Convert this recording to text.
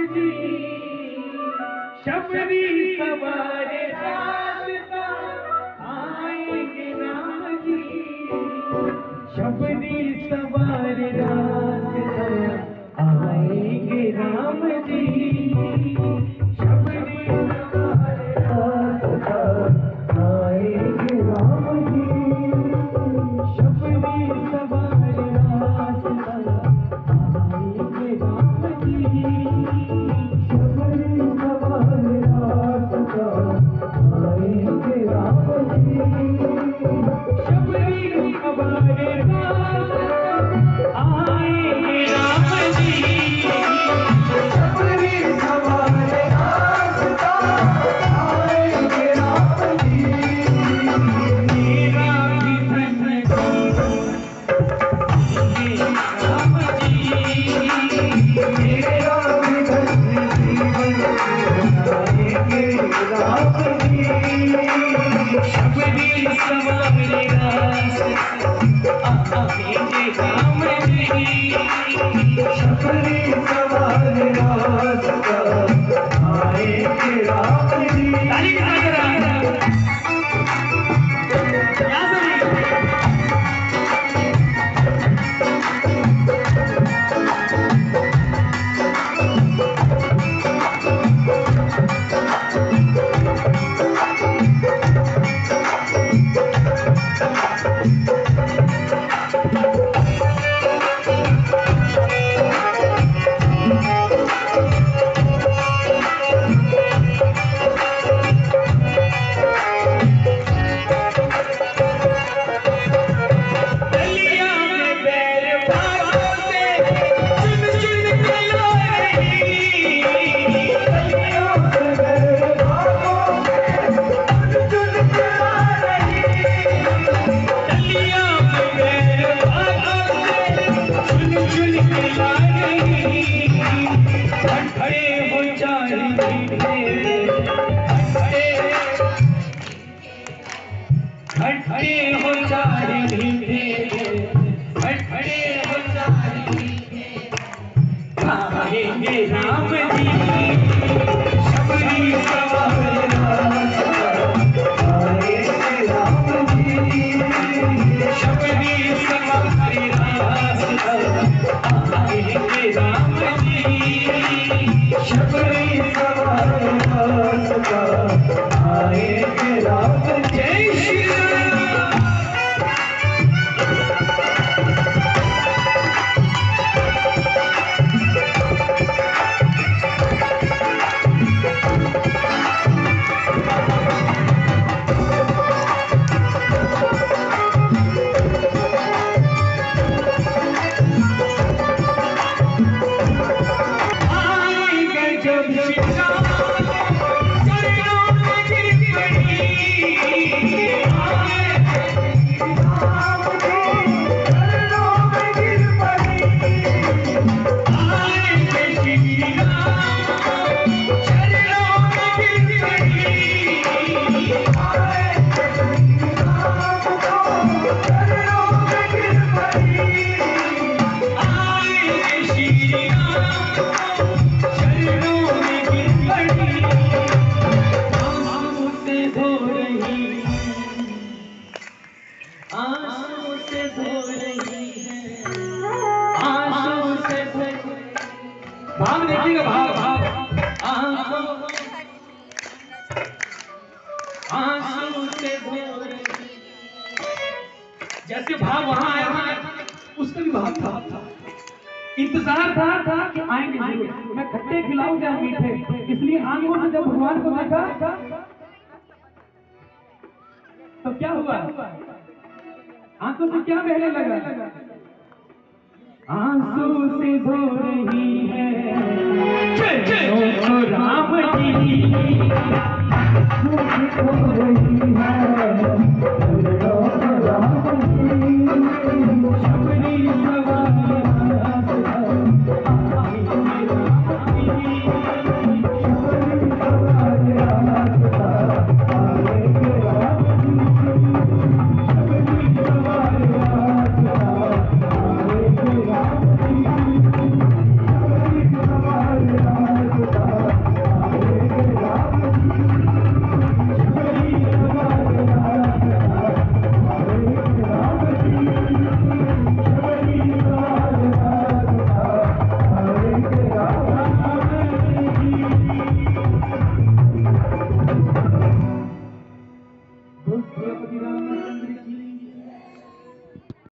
जी, शबरी सवार रास्ता आएंगे राम जी, शबरी सवार रास्ता आएंगे राम जी, शबरी सवार रास्ता आएंगे राम जी, शबरी सवार रास्ता आएंगे राम जी, शबरी सवार रास्ता आएंगे राम जी, शबरी सवार रास्ता आएंगे राम जी, शबरी सवार रास्ता आएंगे राम जी, मेरा भी धन राम जी, मेरा भी धन जीवन आएंगे राम जी, शबरी सवार रास्ता आएंगे राम जी, शबरी सवार रास्ता आएंगे राम जी। ताली बजा के रहा क्या सही खड़े हो चाहे मीठे, खड़े हो चाहे मीठे, आएंगे राम जी, शबरी सवार रास्ता आएंगे राम जी, शबरी सवार रास्ता आएंगे राम जी, शबरी सवार रास्ता आएंगे राम जी। जय श्री भाव देखिएगा, भाव भाव आंसू से जैसे भाव वहां आया था उसका भी भाव था, इंतजार था कि आएंगे जरूर, मैं खट्टे खिलाऊं या मीठे, इसलिए आंखों से जब भगवान को देखा तो क्या हुआ, आंखों से क्या बहने लगा, आंसू से धो रही है राम जी, आंसू से धो रही है